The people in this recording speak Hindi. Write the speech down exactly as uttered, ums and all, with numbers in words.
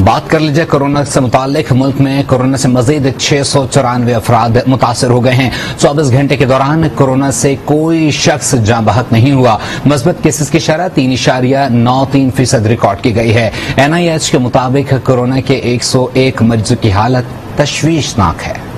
बात कर लीजिए कोरोना से मुतालिक। मुल्क में कोरोना से मजीद छह सौ चौरानवे अफराद मुतासर हो गए हैं। चौबीस घंटे के दौरान कोरोना से कोई शख्स जाँ बहक नहीं हुआ। मस्बत केसेस की शरह तीन इशारिया नौ तीन फीसद रिकॉर्ड की गई है। एन आई एच के मुताबिक कोरोना के एक सौ एक मरीजों की हालत तशवीशनाक है।